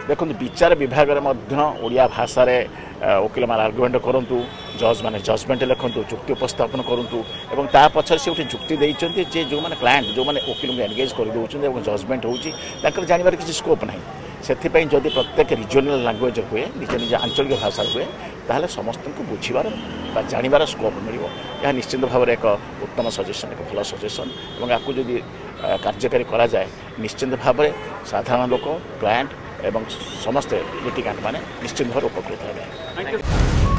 देखो विचार विभाग ओडिया भाषा रे वकिल मैंने आर्गुमेंट करूँ जज मैंने जजमेंट लिखु जुक्ति उपस्थापन करूँ और ता पछर से गोटे जुक्ति देते जे जो मैंने क्लाएंट जो मैंने वकिल को एनगेज कर दौरान जजमेंट होकर जानवर किसी स्कोप ना से जदि प्रत्येक रिजनल लैंग्वेज हुए निज निज आंचलिक भाषा हुए ताहले समस्त को बुझीबार जानवर स्कोप मिल यह निश्चित भाव में एक उत्तम सजेसन एक भल सजेसन और आपको जब कार्यकारी करा जाए निश्चित भाव में साधारण लोक क्लाएंट एवं समस्त लिटिगेंट माने निश्चित भाव उपकृत होंगे।